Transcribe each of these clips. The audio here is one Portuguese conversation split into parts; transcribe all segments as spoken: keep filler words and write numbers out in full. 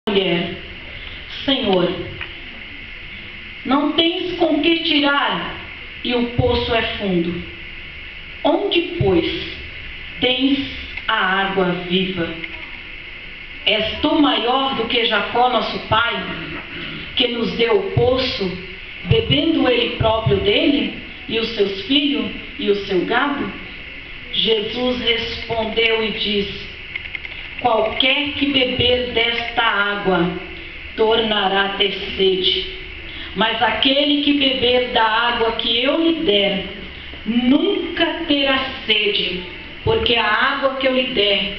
mulher: Senhor, não tens com que tirar, e o poço é fundo. Onde, pois, tens a água viva? És tu maior do que Jacó, nosso pai, que nos deu o poço, bebendo ele próprio dele, e os seus filhos e o seu gado? Jesus respondeu e disse: qualquer que beber desta água tornará a ter sede, mas aquele que beber da água que eu lhe der nunca terá sede, porque a água que eu lhe der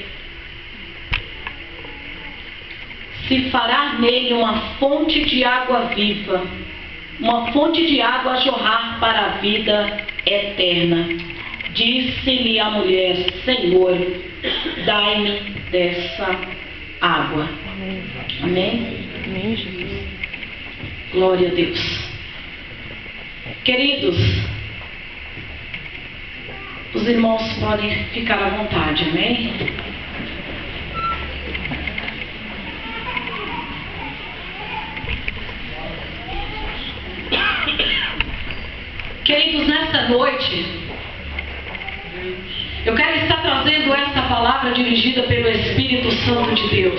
se fará nele uma fonte de água viva, uma fonte de água a jorrar para a vida eterna. Disse-lhe a mulher: Senhor, dai-me dessa água. Amém. Amém? Amém, Jesus. Glória a Deus. Queridos, os irmãos podem ficar à vontade, amém? Queridos, nesta noite, eu quero estar trazendo esta palavra dirigida pelo Espírito Santo de Deus.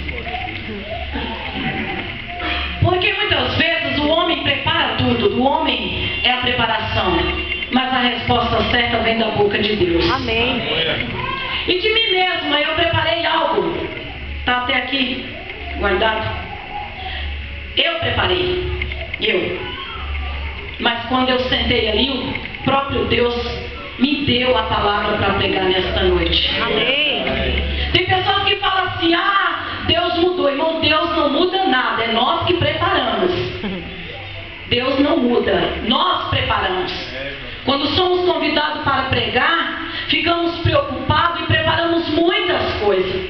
Porque muitas vezes o homem prepara tudo, do homem é a preparação, mas a resposta certa vem da boca de Deus. Amém. E de mim mesma eu preparei algo, está até aqui guardado. Eu preparei, eu. Mas quando eu sentei ali, o próprio Deus me deu a palavra para pregar nesta noite. Amém. Tem pessoas que falam assim: ah, Deus mudou. Irmão, Deus não muda nada, é nós que preparamos. Deus não muda, nós preparamos. Quando somos convidados para pregar, ficamos preocupados e preparamos muitas coisas.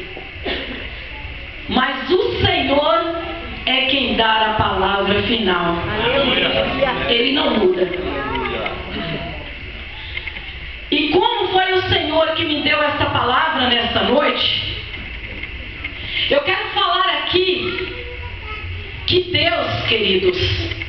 Mas o Senhor é quem dá a palavra final. Aleluia. Ele não muda. E como foi o Senhor que me deu essa palavra nesta noite, eu quero falar aqui que Deus, queridos,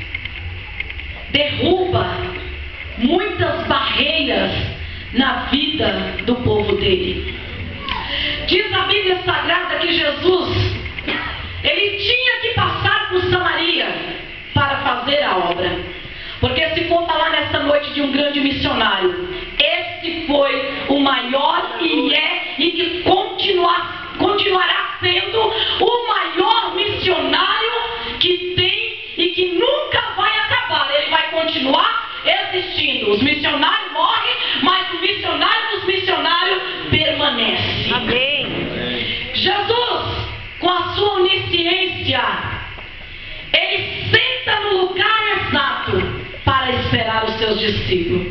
derruba muitas barreiras na vida do povo dele. Diz a Bíblia Sagrada que Jesus, ele tinha que passar por Samaria para fazer a obra. Porque se for falar nesta noite de um grande missionário, esse foi o maior e é e que continuar, continuará sendo o maior missionário que tem e que nunca vai acabar. Ele vai continuar existindo. Os missionários morrem, mas o missionário dos missionários permanece. Amém. Jesus, com a sua onisciência, ele senta no lugar exato para esperar os seus discípulos.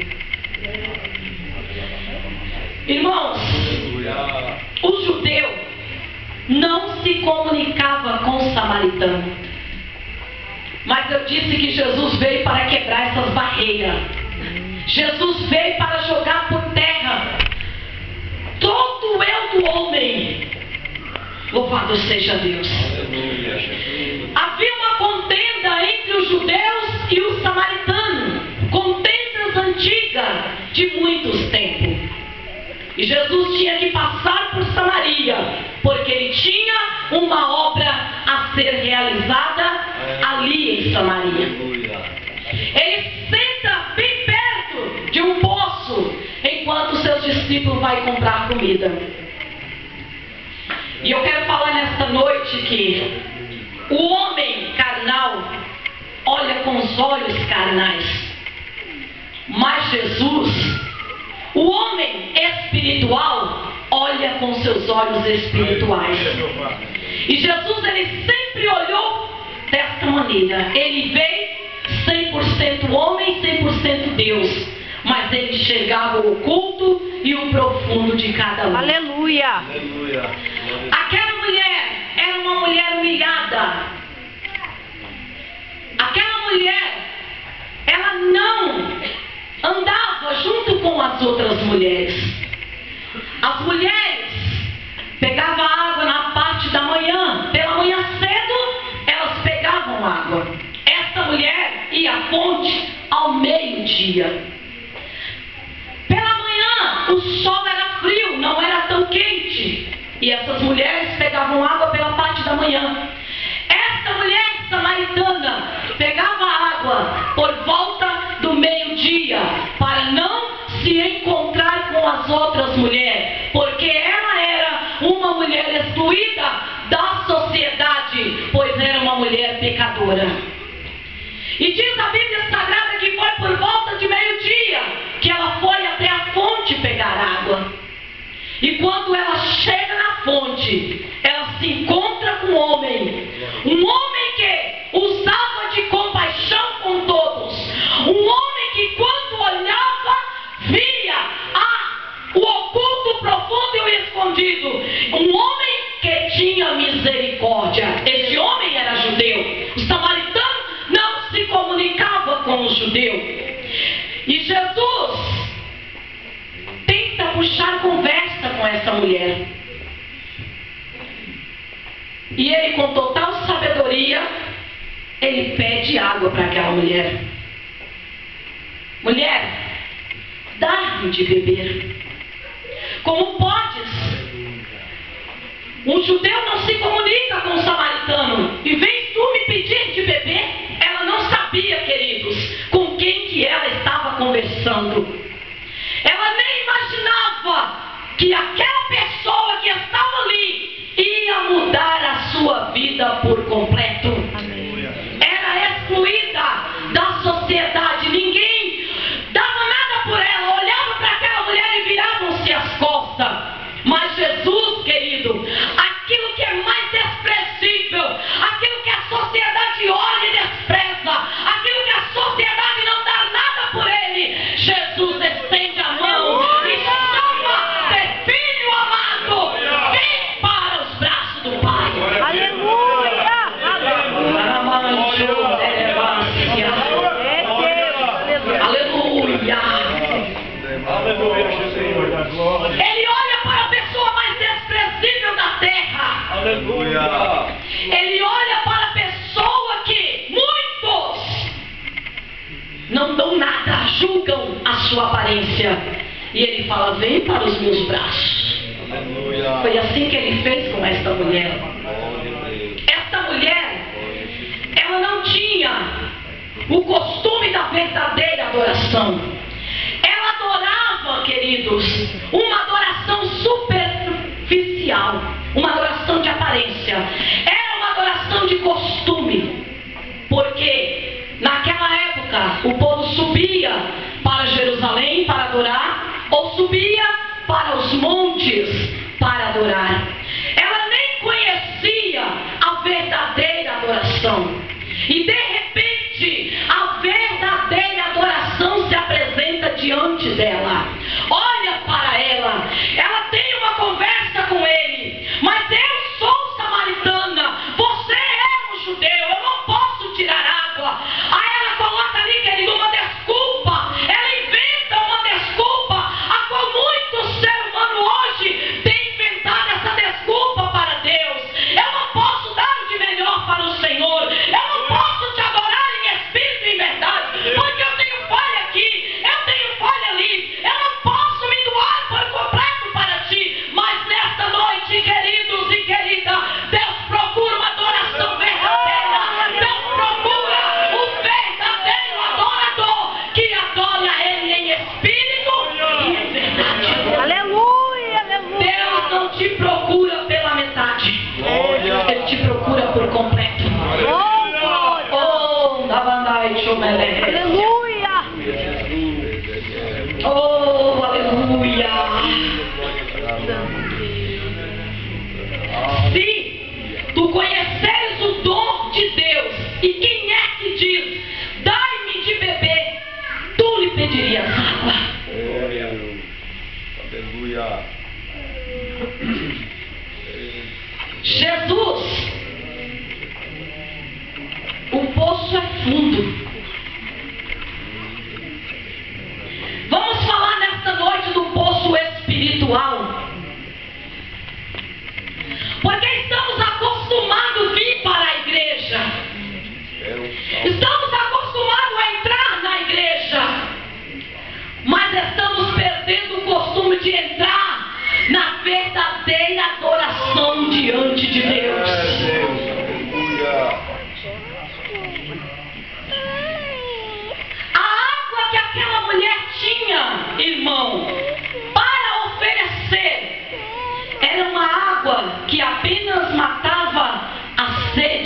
Irmãos, o judeu não se comunicava com o samaritano. Mas eu disse que Jesus veio para quebrar essas barreiras. Jesus veio para jogar por terra todo o eu do homem. Louvado seja Deus. Havia uma contenda entre os judeus e os samaritanos, contendas antigas de muitos tempos. E Jesus tinha que passar por Samaria, porque ele tinha uma obra a ser realizada ali em Samaria. Ele senta bem perto de um poço, enquanto seus discípulos vão comprar comida. E eu quero falar nesta noite que o homem carnal olha com os olhos carnais, mas Jesus, o homem espiritual, olha com seus olhos espirituais. E Jesus, ele sempre olhou desta maneira. Ele veio cem por cento homem, cem por cento Deus, mas ele enxergava o oculto e o profundo de cada um. Aleluia. Aquela mulher era uma mulher humilhada. Aquela mulher, ela não andava junto com as outras mulheres. As mulheres pegavam água na parte da manhã, pela manhã cedo, meio-dia. Pela manhã, o sol era frio, não era tão quente. E essas mulheres pegavam água pela parte da manhã. Esta mulher samaritana pegava água por volta do meio-dia, para não se encontrar com as outras mulheres, porque ela era uma mulher excluída da sociedade, pois era uma mulher pecadora. E diz a Bíblia Sagrada que foi por volta de meio-dia que ela foi até a fonte pegar água. E quando ela chega na fonte, ela se encontra com um homem. Um homem que usava de compaixão com todos. Um homem que quando olhava, via a, o oculto, o profundo e o escondido. Um homem que tinha misericórdia. Esse homem era judeu. O samaritano não se comunicava com o judeu. E Jesus tenta puxar conversa com essa mulher. E ele, com total sabedoria, ele pede água para aquela mulher. Mulher, dá-me de beber. Como podes? Um judeu não se comunica com um samaritano. E vem tu me pedir de beber? Ela não sabia, queridos, com quem que ela estava conversando. Ela nem imaginava que aquela pessoa que estava ali ia mudar a sua vida por completo. Amém. Era excluída da sociedade. Ninguém dava nada por ela. Olhava para aquela mulher e viravam-se as costas. Mas Jesus, querido, aquilo que é mais desprezível, aquilo que a sociedade olha e despreza, aquilo que a sociedade não dá nada por ele, Jesus estende a mão e chama de filho amado, vem para os braços do Pai. Aleluia! Aleluia! Aleluia, Senhor da glória. Ele olha para a pessoa mais desprezível da terra. Aleluia. Ele olha para a pessoa que muitos não dão nada, julgam a sua aparência. E ele fala, vem para os meus braços. Aleluia. Foi assim que ele fez com esta mulher. Esta mulher, ela não tinha o costume da verdadeira adoração. Ela adorava, queridos, uma adoração superficial, uma adoração de aparência. Era uma adoração de costume, porque naquela época o povo subia para Jerusalém para adorar, ou subia para os montes para adorar. Ela nem conhecia a verdadeira adoração. E de repente, a verdadeira adoração se apresenta diante dela. Olha para ela. Ela tem uma conversa com ele. Mas eu sou samaritana. Você é um judeu. Eu não posso tirar água. Aí ela coloca ali, querido, uma desculpa. Ela inventa uma desculpa, a qual muito ser humano hoje tem inventado essa desculpa para Deus. Eu não posso dar o de melhor para o Senhor. Eu não posso te adorar em espírito e em verdade, porque eu tenho falha aqui, eu tenho falha ali. Eu não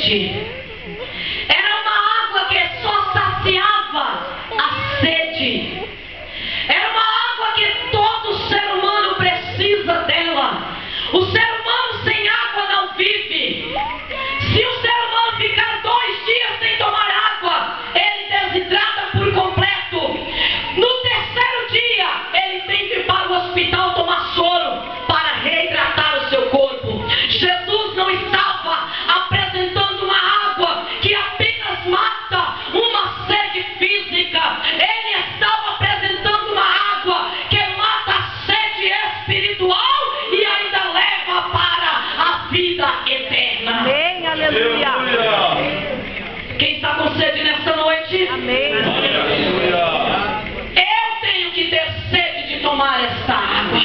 sede. Era uma água que só saciava a sede. Era uma água que todo ser humano precisa dela. O ser humano sem água não vive. Se o ser humano ficar dois dias sem tomar água, ele desidrata por completo. No terceiro dia, ele tem que ir para o hospital tomar soro para reidratar o seu corpo. Jesus não estava apresentando uma água que apenas mata uma sede física. Ele estava apresentando uma água que mata a sede espiritual e ainda leva para a vida eterna. Amém, aleluia. Quem está com sede nesta noite? Amém. Eu tenho que ter sede de tomar esta água.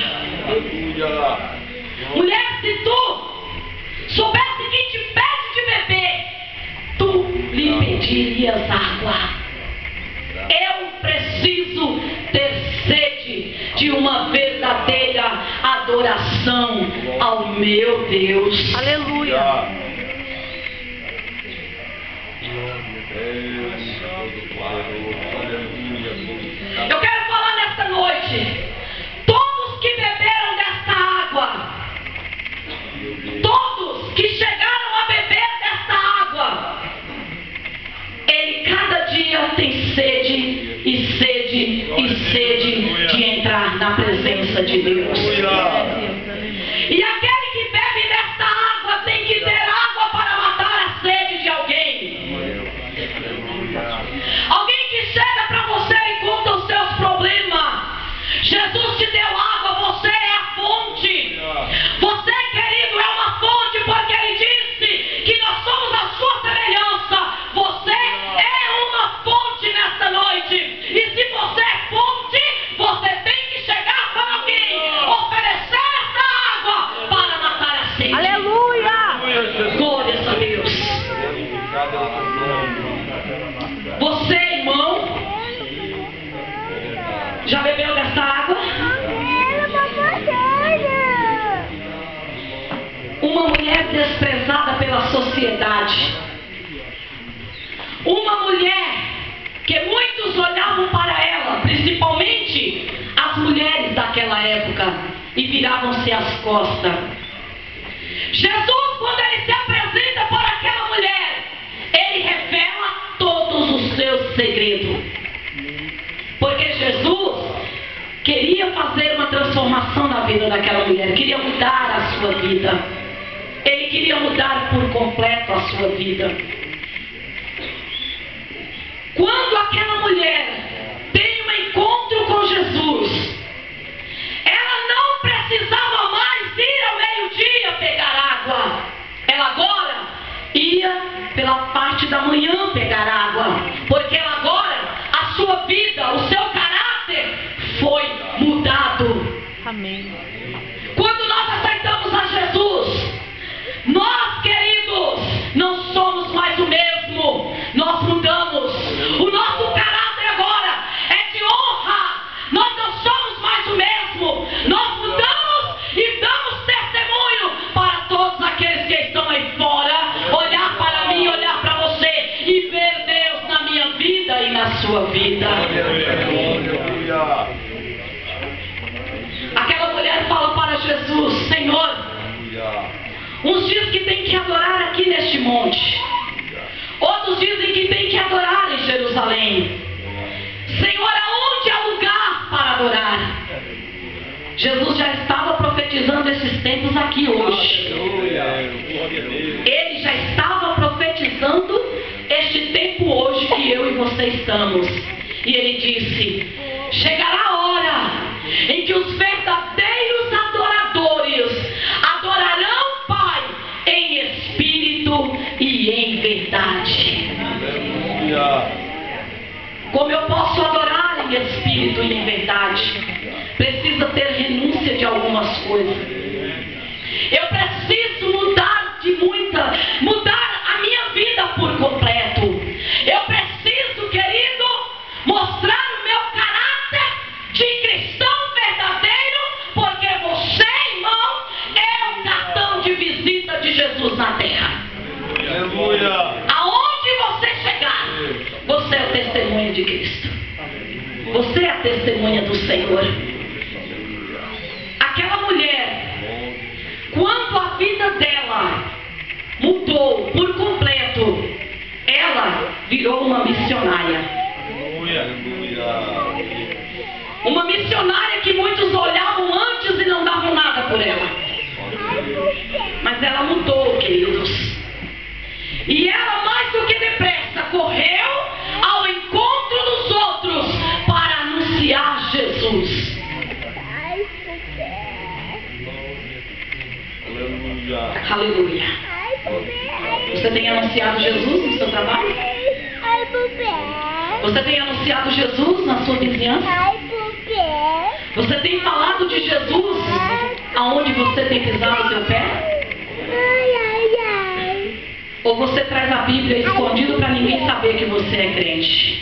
Mulher, se tu soubesse quem te pede de beber, tu lhe pedirias água. Eu preciso ter sede de uma verdadeira adoração ao meu Deus. Aleluia. Eu quero falar nesta noite, todos que beberam desta água, todos que chegaram a beber desta água, ele cada dia tem sede e sede e sede de entrar na presença de Deus. E aquele que bebe desta água tem que ter água para matar a sede de alguém. Alguém que chega para você e conta os seus problemas. Jesus te deu água, você é a fonte. Você, querido, é uma fonte, porque ele disse que nós somos a sua semelhança. Você é uma fonte nesta noite. E se você é fonte, você tem que chegar para alguém, oferecer essa água para matar a sede. Aleluia. Glórias a Deus. Você, irmão, já bebeu dessa água? Uma mulher desprezada pela sociedade. Uma mulher que muitos olhavam para ela, principalmente as mulheres daquela época, e viravam-se as costas. Jesus, quando ele se apresenta para aquela mulher, ele revela todos os seus segredos. Porque Jesus queria fazer uma transformação na vida daquela mulher, queria mudar a sua vida. Ele queria mudar por completo a sua vida. Quando aquela mulher tem um encontro com Jesus, ela não precisava mais ir ao meio-dia pegar água. Ela agora ia pela parte da manhã pegar água, porque ela agora, a sua vida, o seu caráter foi mudado. Amém. Quando nós aceitamos a Jesus, nós, queridos, não somos mais o mesmo. Nós mudamos. O nosso caráter agora é de honra. Nós não somos mais o mesmo. Nós mudamos e damos testemunho para todos aqueles que estão aí fora. Olhar para mim, olhar para você e ver Deus na minha vida e na sua vida. Aquela mulher fala para Jesus: Senhor, uns dizem que tem que adorar aqui neste monte, outros dizem que tem que adorar em Jerusalém. Senhor, aonde há lugar para adorar? Jesus já estava profetizando esses tempos aqui hoje. Ele já estava profetizando este tempo hoje que eu e você estamos. E ele disse: chegará a hora em que os verdadeiros adoradores adorarão o Pai em espírito e em verdade. Como eu posso adorar em espírito e em verdade? Precisa ter renúncia de algumas coisas. Eu preciso mudar de muita, mudar a minha vida por completo. Eu preciso, querido, mostrar o meu caráter de cristão verdadeiro, porque você, irmão, é o cartão de visita de Jesus na terra. Aleluia. Você é a testemunha do Senhor. Aquela mulher, quando a vida dela mudou por completo, ela virou uma missionária. Uma missionária que muitos olhavam antes e não davam nada por ela. Mas ela mudou, queridos. E ela, mais do que depressa, correu ao encontro dos outros para anunciar Jesus. Aleluia. Você tem anunciado Jesus no seu trabalho? Você tem anunciado Jesus na sua vizinhança? Você tem falado de Jesus aonde você tem pisado o seu pé? Ou você traz a Bíblia escondido para ninguém saber que você é crente?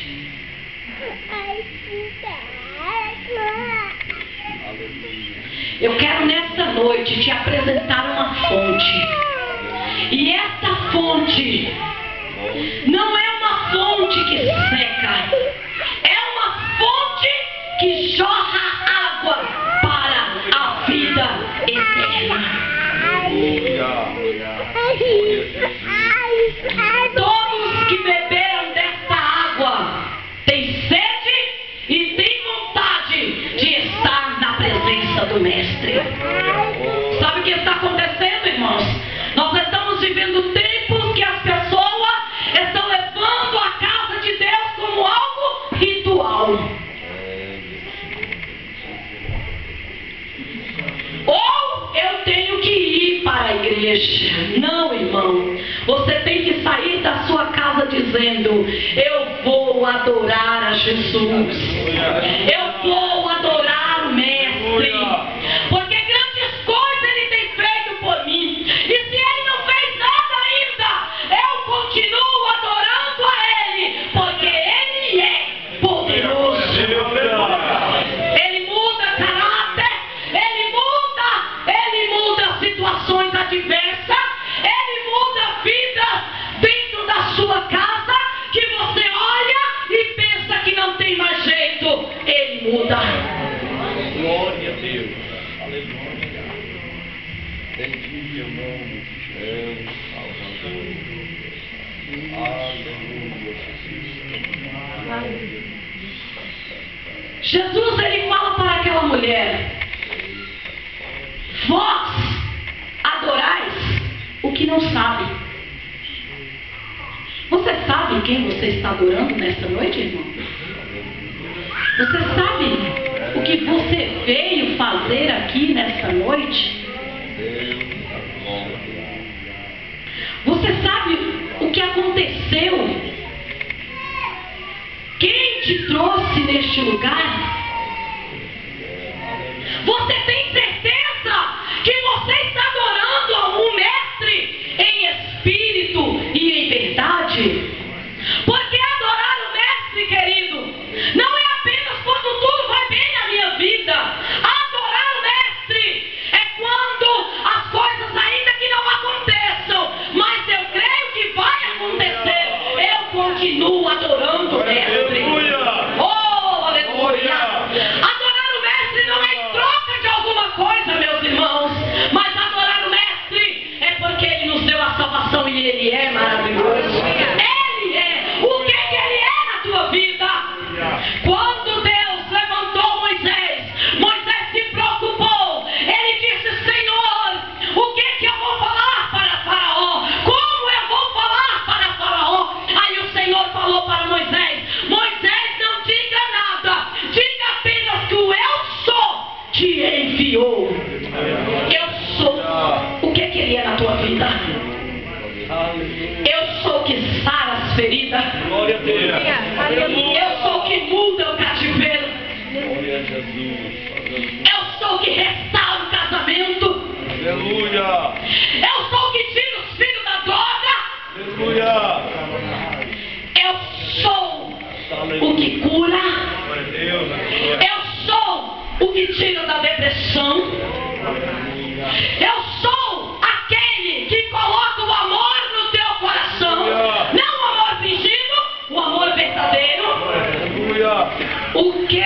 Eu quero nesta noite te apresentar uma fonte. E essa fonte não é uma fonte que seca. É uma fonte que jorra água para a vida eterna. Todos que beberam desta água têm sede e têm vontade de estar na presença do Mestre. Sabe o que está acontecendo, irmãos? Nós estamos vivendo tempos que as pessoas estão levando a casa de Deus como algo ritual. Ou eu tenho que ir para a igreja. Não, irmão. Você tem que sair da sua casa dizendo: eu vou adorar a Jesus. Eu vou adorar o Mestre. Porque grandes coisas Ele tem feito por mim. E se Ele não fez nada ainda, eu continuo adorando a Ele. Porque Ele é poderoso. Ele muda caráter. Ele muda. Ele muda situações adversas. Ele muda a vida dentro da sua casa. Que você olha e pensa que não tem mais jeito. Ele muda. Glória a Deus. Aleluia. Bendito é o nome de Jesus, Salvador. Aleluia, Jesus. Jesus, Ele fala para aquela mulher: vós adorais o que não sabe. Você sabe quem você está adorando nesta noite, irmão? Você sabe o que você veio fazer aqui nesta noite? Você sabe o que aconteceu? Quem te trouxe neste lugar? Você tem certeza que você está adorando um Mestre em espírito e em verdade? Porque adorar o Mestre, querido, não é apenas quando tudo vai bem na minha vida. Adorar o Mestre é quando as coisas ainda que não aconteçam, mas eu creio que vai acontecer, eu continuo adorando o Mestre. Oh, aleluia! Adorar o Mestre não é em troca de alguma coisa, meus irmãos, mas adorar o Mestre é porque Ele nos deu a salvação e Ele é maravilhoso. Ele é. O que que Ele é na tua vida? Quando Deus levantou Moisés, Moisés se preocupou. Ele disse: Senhor, o que que eu vou falar para Faraó? Como eu vou falar para Faraó? Aí o Senhor falou para Moisés: Moisés, não diga nada, diga apenas que o eu sou te enviou. Eu sou. O que que Ele é na tua vida? Eu sou o que sara as feridas. Glória a Deus. Eu sou o que muda o cativeiro. Glória a Jesus. Eu sou o que restaura o casamento. Aleluia. Eu sou o que tira os filhos da droga. Aleluia. Eu sou o que cura. Glória a Deus. Eu sou o que tira da depressão. Eu sou aquele que coloca o amor no teu coração. Não o amor fingido, o amor verdadeiro. Aleluia. O que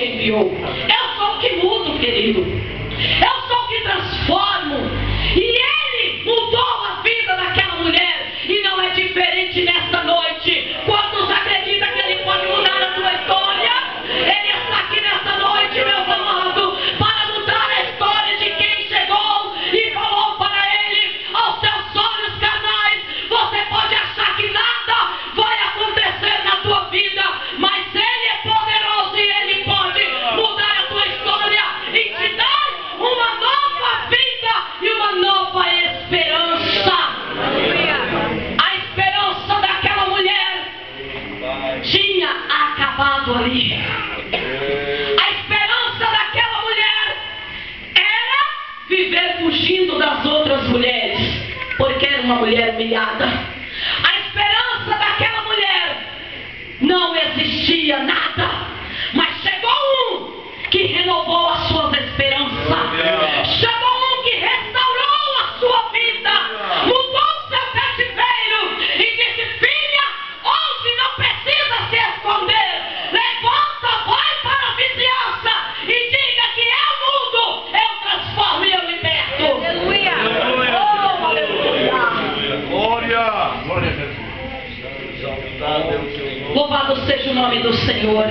te enviou. Eu sou o que mudo, querido. Eu sou o que transformo. E Ele mudou a vida daquela mulher. E não é diferente nesta noite. Quantos acreditam que Ele pode mudar a tua história? Ele está aqui nesta noite, meus amados, para mudar a história de quem chegou e falou para Ele, aos seus olhos carnais, você pode achar que nada vai acontecer na tua vida, mas Ele é poderoso e Ele pode mudar a tua história e te dar uma nova vida e uma nova esperança. A esperança daquela mulher tinha acabado ali. A esperança daquela mulher era viver fugindo das outras mulheres, porque era uma mulher humilhada. A esperança daquela mulher não existia nada, mas chegou um que renovou as suas esperanças. Chegou um que restaurou a sua vida, mudou o seu cativeiro e disse: filha, hoje não precisa se esconder. Levanta, vai para a vizinhança e diga que eu mudo, eu transformo e eu liberto. Aleluia. Oh, aleluia. Glória. Glória a Jesus. Exaltado é o seu nome. Louvado seja o nome do Senhor.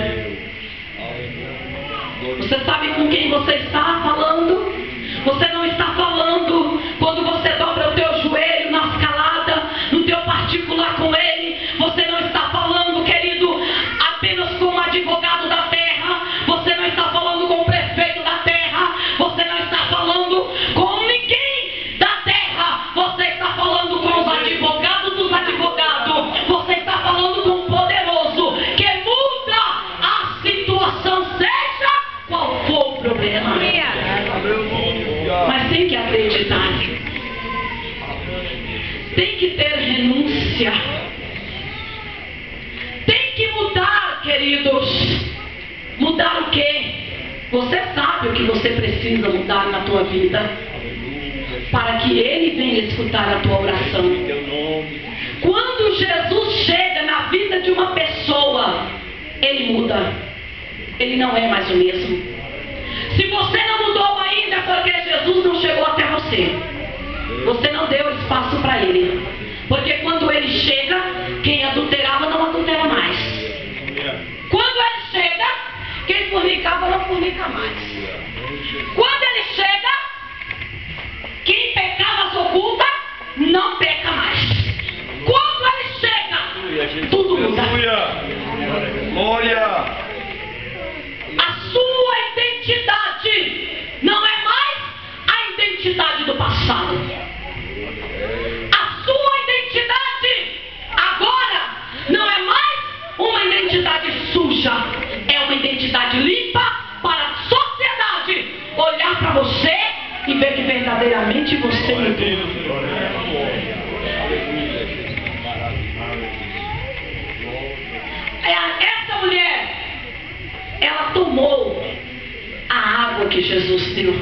Você sabe com quem você está falando? Você não está falando quando você dobra o teu joelho na escalada, no teu particular com Ele. Você não está falando, querido, apenas com o advogado da terra. Você não está falando com o prefeito da terra. Você não está falando com ninguém da terra. Você está falando com os advogados dos advogados. Você está falando com o poderoso que muda a situação, seja qual for o problema. Mas tem que acreditar. Tem que ter renúncia. Tem que mudar, queridos. Mudar o quê? Você sabe o que você precisa mudar na tua vida, para que Ele venha escutar a tua oração. Quando Jesus chega na vida de uma pessoa, Ele muda. Ele não é mais o mesmo. Se você não mudou ainda, é porque Jesus não chegou até você. Você não deu espaço para Ele. Porque quando Ele chega, quem adulterava não adultera mais. Quando Ele chega, quem fornicava não fornica mais. Quando Ele chega, quem pecava às ocultas não peca mais. Quando Ele chega, tudo muda. Glória. A sua identidade não é mais a identidade do passado. A sua identidade agora não é mais uma identidade suja. É uma identidade limpa para a sociedade olhar para você e ver que verdadeiramente você mudou. Essa mulher, ela tomou a água que Jesus deu.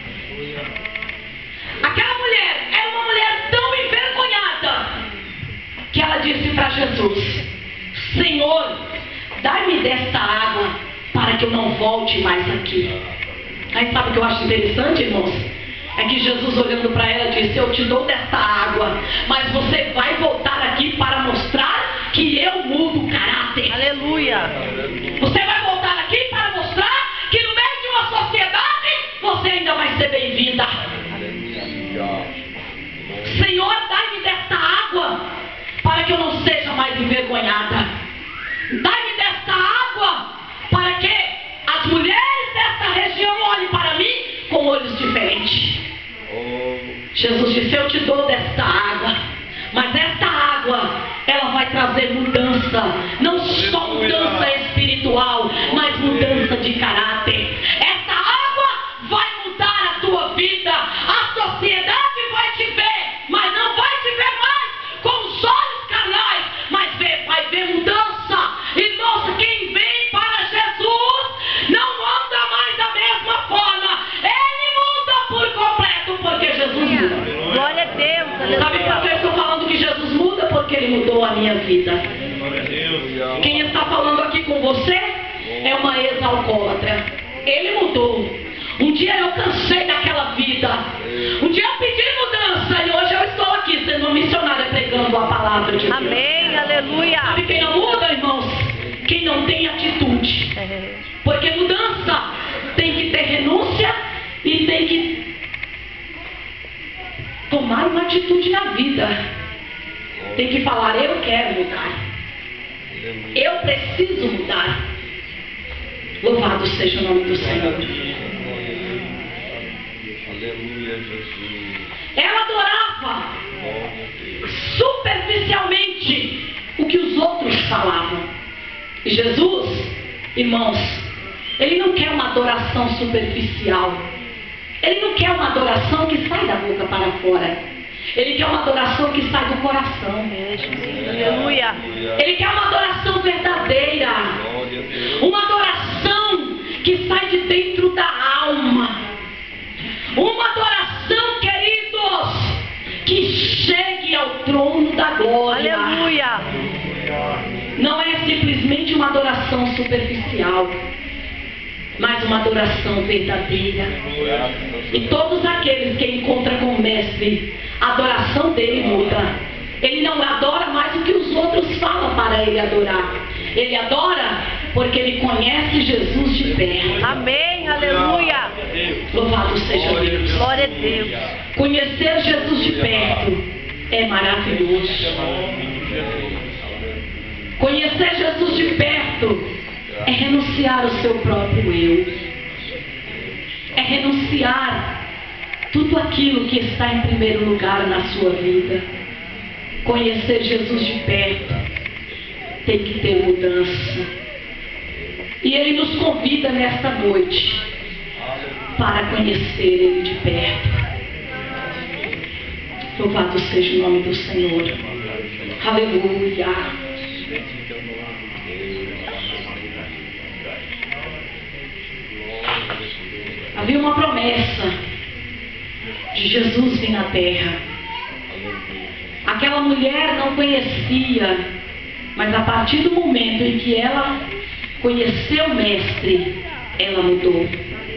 Aquela mulher era uma mulher tão envergonhada que ela disse para Jesus: Senhor, dai-me desta água para que eu não volte mais aqui. Aí sabe o que eu acho interessante, irmãos? É que Jesus, olhando para ela, disse: eu te dou desta água, mas você vai voltar aqui para mostrar que eu mudo o caráter. Aleluia. Você vai voltar aqui para mostrar que no meio de uma sociedade você ainda vai ser bem-vinda. Senhor, dai-me desta água para que eu não seja mais envergonhada. Dai-me desta água para que as mulheres desta região olhem para mim com olhos diferentes. Jesus disse: eu te dou desta água, mas esta água, ela vai trazer mudança, não só mudança espiritual, mas mudança de caráter. Esta água vai mudar a tua vida. A sociedade vai te ver, mas não vai te ver mais com os olhos carnais, mas vai ver mudança. E nossa, quem vem para Jesus não anda mais da mesma forma. Ele muda por completo, porque Jesus muda. Glória a Deus. Aleluia. Sabe por que eu estou falando que Jesus muda? Porque Ele mudou a minha vida. Quem está falando aqui com você é uma ex-alcoólatra. ele mudou. Um dia eu cansei daquela vida. Um dia eu pedi mudança e hoje eu estou aqui sendo uma missionária pregando a palavra de Deus. Amém, aleluia. Sabe quem não muda, irmãos? Quem não tem atitude. Porque mudança tem que ter renúncia e tem que tomar uma atitude na vida. Tem que falar, eu quero mudar. Eu preciso mudar. Louvado seja o nome do Senhor. Aleluia, Jesus. Ela adorava superficialmente o que os outros falavam. E Jesus, irmãos, ele não quer uma adoração superficial. Ele não quer uma adoração que sai da boca para fora. Ele quer uma adoração que sai do coração. Aleluia. Ele quer uma adoração verdadeira. Uma adoração que sai de dentro da alma. Uma adoração, queridos, que chegue ao trono da glória. Aleluia. Não é simplesmente uma adoração superficial, mas uma adoração verdadeira. E todos aqueles que encontram com o Mestre, a adoração dele muda. Ele não adora mais o que os outros falam para ele adorar. Ele adora porque ele conhece Jesus de perto. Amém, aleluia. Louvado seja Deus. Glória a Deus. Conhecer Jesus de perto é maravilhoso. Conhecer Jesus de perto é renunciar ao seu próprio eu. É renunciar tudo aquilo que está em primeiro lugar na sua vida. Conhecer Jesus de perto tem que ter mudança. E Ele nos convida nesta noite para conhecer Ele de perto. Louvado seja o nome do Senhor. Aleluia. Havia uma promessa de Jesus vir na terra. Aquela mulher não conhecia, mas a partir do momento em que ela conheceu o Mestre, ela mudou.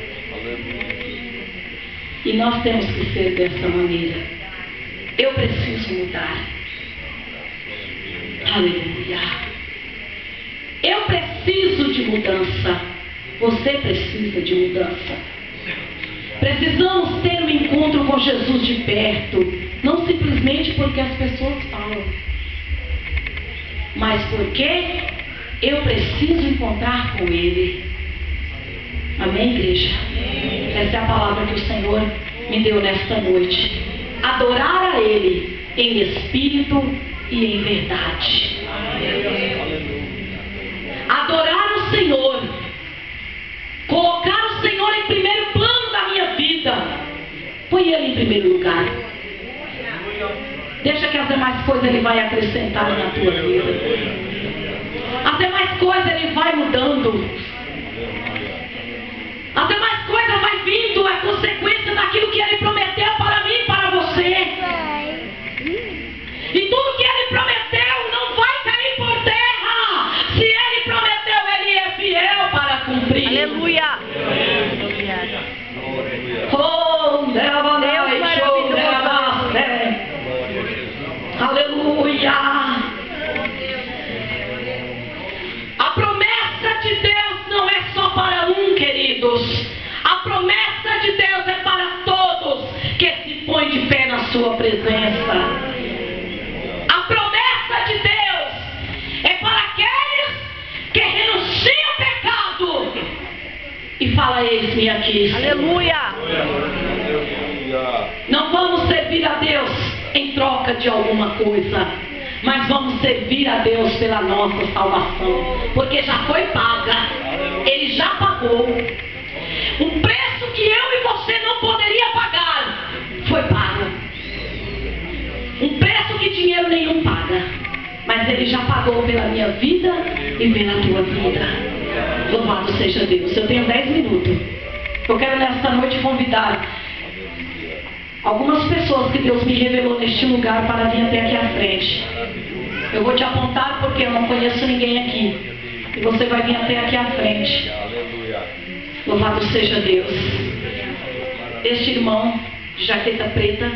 E nós temos que ser dessa maneira. Eu preciso mudar. Aleluia. Eu preciso de mudança. Você precisa de mudança. Precisamos ter um encontro com Jesus de perto. Não simplesmente porque as pessoas falam, mas porque eu preciso encontrar com Ele. Amém, igreja? Essa é a palavra que o Senhor me deu nesta noite. Adorar a Ele em espírito e em verdade. Adorar o Senhor. Colocar o Senhor em primeiro plano da minha vida. Põe Ele em primeiro lugar. Deixa que as demais coisas Ele vai acrescentar na tua vida. As demais coisas Ele vai mudando. As demais coisas vai vindo, é consequência daquilo que Ele prometeu para mim e para você. E tudo que Ele prometeu não vai cair por terra. Se Ele prometeu, Ele é fiel para cumprir. Aleluia. Oh, Deus maravilhoso. Aleluia. A promessa de Deus não é só para um, queridos. A promessa de Deus é para todos que se põem de pé na sua presença. A promessa de Deus é para aqueles que renunciam ao pecado e falam: eis-me aqui. Aleluia. Não vamos servir a Deus em troca de alguma coisa, mas vamos servir a Deus pela nossa salvação, porque já foi paga. Ele já pagou um preço que eu e você não poderia pagar. Foi pago um preço que dinheiro nenhum paga, mas Ele já pagou pela minha vida e pela tua vida. Louvado seja Deus. Eu tenho dez minutos. Eu quero nesta noite convidar algumas pessoas que Deus me revelou neste lugar para vir até aqui à frente. Eu vou te apontar porque eu não conheço ninguém aqui. E você vai vir até aqui à frente. Louvado seja Deus. Este irmão de jaqueta preta.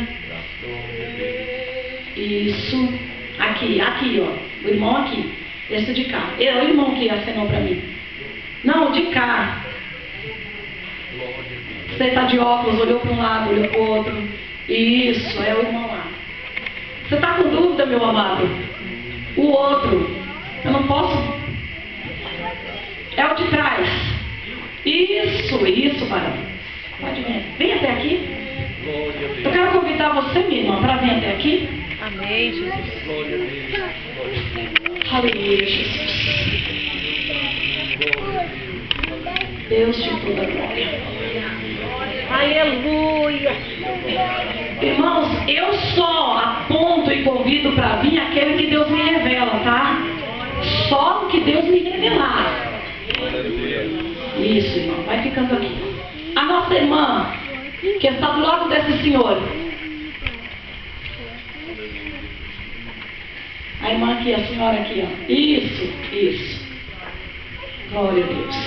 Isso. Aqui, aqui, ó. O irmão aqui. Esse de cá. É o irmão que acenou para mim. Não, de cá. Você está de óculos, olhou para um lado, olhou para o outro. Isso, é o irmão lá. Você está com dúvida, meu amado? O outro. Eu não posso. É o de trás. Isso, isso, varão. Pode vir. Vem até aqui. Eu quero convidar você, minha irmã, para vir até aqui. Amém, Jesus. Aleluia, Jesus. Deus de toda glória. Aleluia. Irmãos, eu só aponto e convido para vir aquele que Deus me revela, tá? Só o que Deus me revelar. Isso, irmão. Vai ficando aqui. A nossa irmã, que está do lado desse senhor. A irmã aqui, a senhora aqui, ó. Isso, isso. Glória a Deus.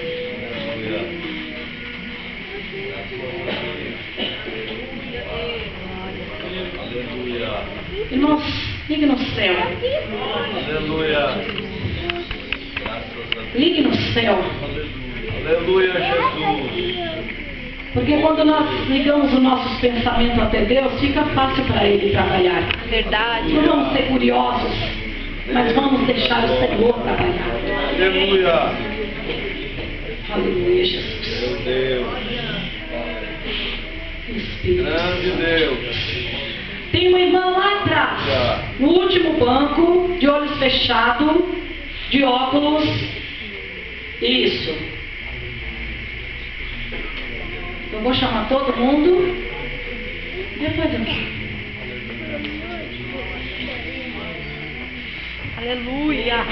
Irmãos, ligue no céu. Aleluia. Ligue no céu. Aleluia, Jesus. Porque quando nós ligamos os nossos pensamentos até Deus, fica fácil para Ele trabalhar. Verdade. Não vamos ser curiosos, mas vamos deixar o Senhor trabalhar. Aleluia. Aleluia, Jesus. Meu Deus. Espírito. Grande Deus. Tem uma irmã lá atrás, no último banco, de olhos fechados, de óculos. Isso. Eu vou chamar todo mundo. Depois eu. Aleluia.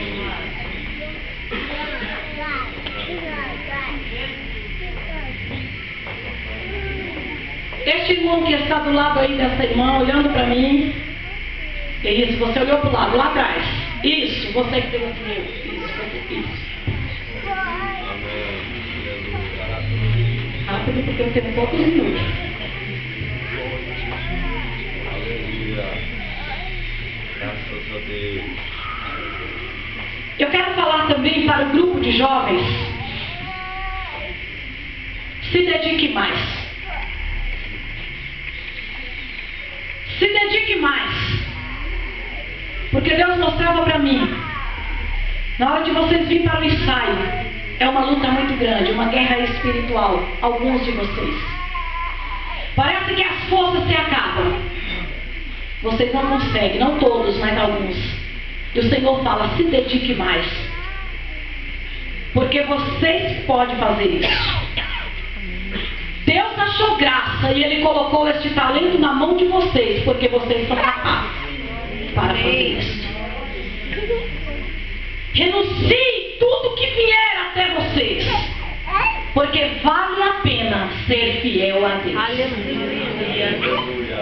Este irmão que está do lado aí dessa irmã, olhando para mim. É isso, você olhou para o lado, lá atrás. Isso, você que tem o meu. Isso, você, isso. Rápido, porque eu tenho poucos minutos. Aleluia. Graças a Deus. Eu quero falar também para o grupo de jovens. Se dedique mais. Se dedique mais. Porque Deus mostrava para mim. Na hora de vocês virem para o ensaio, é uma luta muito grande, uma guerra espiritual. Alguns de vocês. Parece que as forças se acabam. Vocês não conseguem, não todos, mas alguns. E o Senhor fala, se dedique mais. Porque vocês podem fazer isso. Deus achou graça e Ele colocou este talento na mão de vocês, porque vocês são capazes para fazer isso. Renuncie tudo que vier até vocês, porque vale a pena ser fiel a Deus. Aleluia.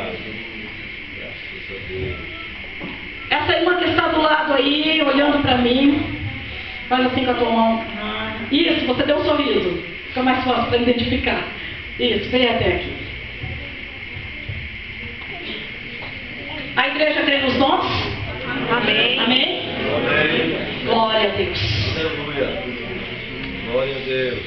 Essa irmã que está do lado aí, olhando para mim, faz assim com a tua mão. Isso, você deu um sorriso. Fica mais fácil para identificar. Isso, vem até aqui. A igreja crê nos dons? Amém. Amém? Amém. Glória a Deus. Aleluia. Glória a Deus.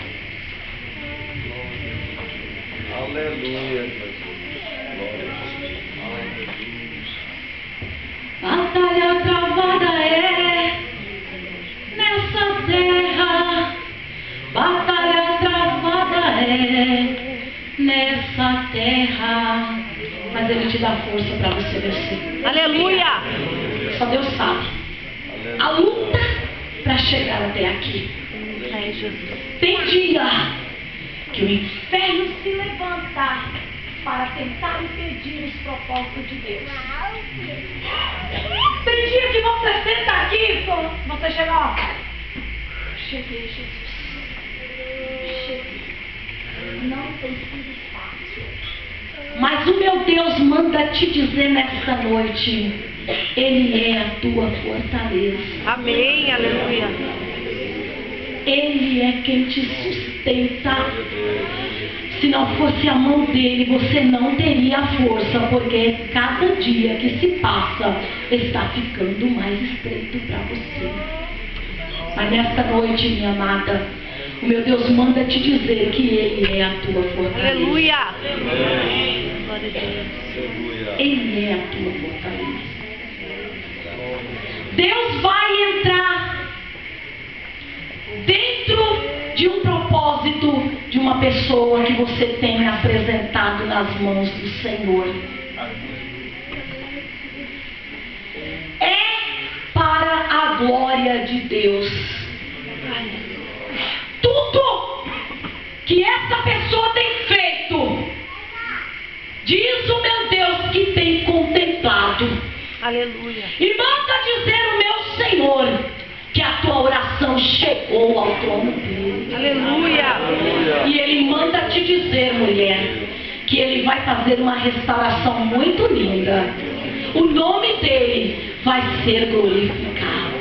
Aleluia, Jesus. Glória a Deus. Batalha travada é nessa terra. Batalha travada é nessa terra. Mas Ele te dá força para você vencer. Aleluia. Só Deus sabe. A luta para chegar até aqui. Amém, Jesus. Tem dia que o inferno se levanta para tentar impedir os propósitos de Deus. Tem dia que você senta aqui, você chega, ó. Cheguei, Jesus. Cheguei. Não tem sido fácil. Mas o meu Deus manda te dizer nesta noite, Ele é a tua fortaleza. Amém. Aleluia. Ele é quem te sustenta. sustenta. Se não fosse a mão dele, você não teria força, porque cada dia que se passa está ficando mais estreito para você. Mas nesta noite, minha amada, o meu Deus manda te dizer que Ele é a tua fortaleza. Aleluia. Glória a Deus. Ele é a tua fortaleza. Deus vai entrar dentro de um propósito de uma pessoa que você tem apresentado nas mãos do Senhor. É para a glória de Deus. Tudo que essa pessoa tem feito, diz o meu Deus que tem contemplado. Aleluia. E manda dizer o meu Senhor que a tua oração chegou ao trono dele. Aleluia. E ele manda te dizer, mulher, que ele vai fazer uma restauração muito linda. O nome dele vai ser glorificado.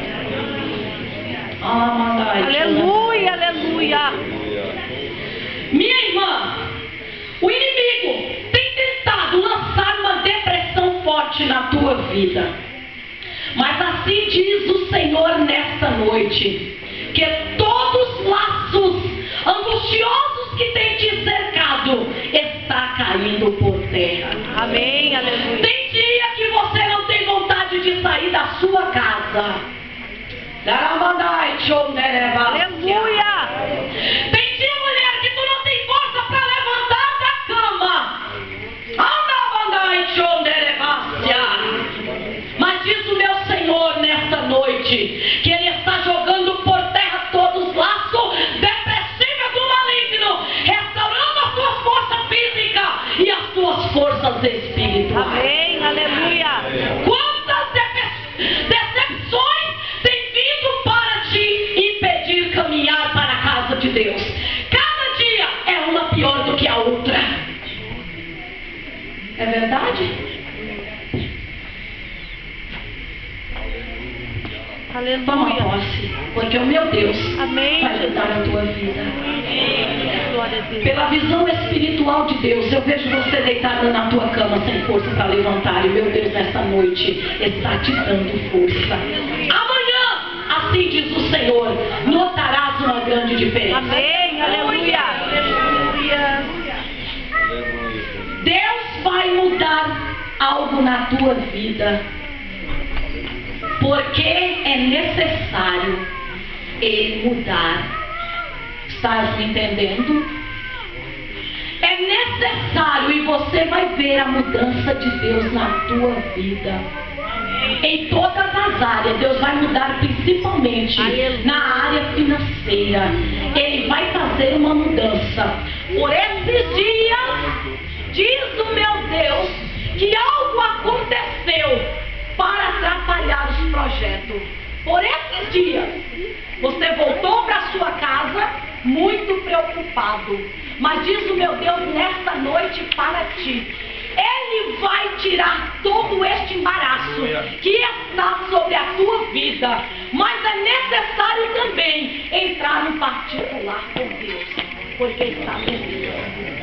Ah, aleluia, aleluia. Minha irmã, o inimigo tem tentado lançar uma depressão forte na tua vida. Mas assim diz o Senhor nesta noite, que todos os laços angustiosos que tem te cercado está caindo por terra. Amém, aleluia. Tem dia que você não tem vontade de sair da sua casa. Aleluia. Tem dia, mulher, que tu não tem força para levantar da cama. Mas diz o meu Senhor nesta noite que Ele está jogando por terra todos os laços depressivos do maligno, restaurando as tuas forças físicas e as tuas forças espirituais. Amém, aleluia. Quantas dece- decepções têm vindo para te impedir caminhar para a casa de Deus? Cada dia é uma pior do que a outra. É verdade? Toma Aleluia. posse, porque o meu Deus Amém. vai mudar a tua vida. Glória a Deus. Pela visão espiritual de Deus, eu vejo você deitada na tua cama sem força para levantar. E meu Deus, nessa noite está te dando força. Amanhã, assim diz o Senhor, notarás uma grande diferença. Amém, aleluia. Aleluia. Deus vai mudar algo na tua vida, porque é necessário Ele mudar. Estás me entendendo? É necessário, e você vai ver a mudança de Deus na tua vida. Em todas as áreas, Deus vai mudar, principalmente na área financeira. Ele vai fazer uma mudança. Por esses dias, diz o meu Deus, que algo aconteceu para atrapalhar os projetos. Por esses dias, você voltou para sua casa muito preocupado. Mas diz o meu Deus nesta noite para ti, Ele vai tirar todo este embaraço que está sobre a tua vida. Mas é necessário também entrar no particular com Deus, porque está precisando.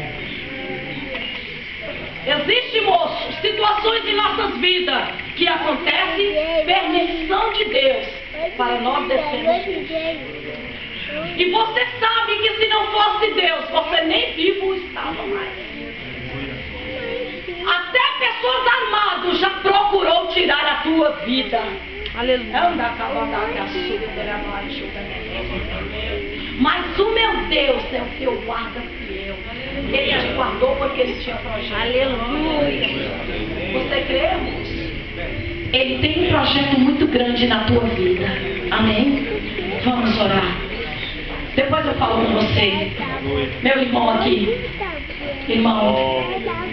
Existem, moços, situações em nossas vidas que acontecem, permissão de Deus para nós descermos. E você sabe que se não fosse Deus, você nem vivo estava mais. Até pessoas armadas já procurou tirar a tua vida. Aleluia. Mas o meu Deus é o teu guarda fiel. Ele te guardou porque Ele tinha projeto. Aleluia. Você crê, irmãos? Ele tem um projeto muito grande na tua vida. Amém? Vamos orar. Depois eu falo com você. Meu irmão aqui. Irmão.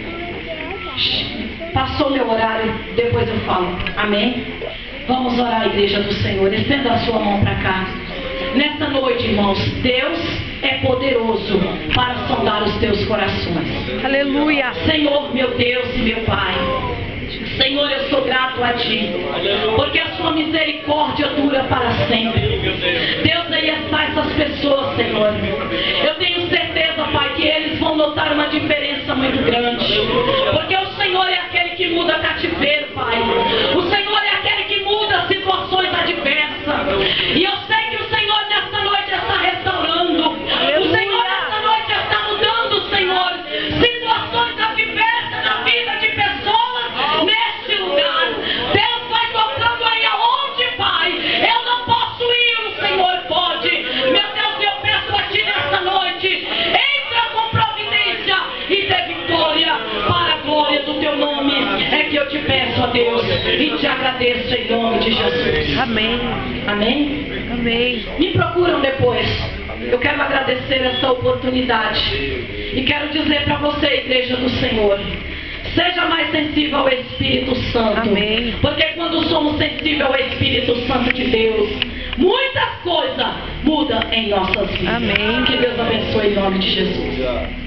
Passou meu horário. Depois eu falo. Amém? Vamos orar, igreja do Senhor. Estenda a sua mão para cá. Nesta noite, irmãos, Deus é poderoso para sondar os teus corações. Aleluia. Senhor, meu Deus e meu Pai, Senhor, eu sou grato a Ti, porque a Sua misericórdia dura para sempre. Deus, aí está essas pessoas, Senhor. Eu tenho certeza, Pai, que eles vão notar uma diferença muito grande, porque o Senhor é aquele que muda cativeiro, Pai. O Senhor é aquele que muda situações adversas. E eu sei que o Senhor nesta noite está restaurando. O Senhor nesta noite está mudando, Senhor, situações adversas na vida de pessoas neste lugar. Deus vai tocando aí aonde, Pai. Eu não posso ir, o Senhor pode. Meu Deus, eu peço a Ti nesta noite, entra com providência e dê vitória para a glória do Teu nome. É que eu te peço, a Deus, e te agradeço em nome de Jesus. Amém. Amém? Amém. Me procuram depois. Eu quero agradecer essa oportunidade. E quero dizer para você, igreja do Senhor, seja mais sensível ao Espírito Santo. Amém. Porque quando somos sensíveis ao Espírito Santo de Deus, muitas coisas mudam em nossas vidas. Amém. Que Deus abençoe em nome de Jesus.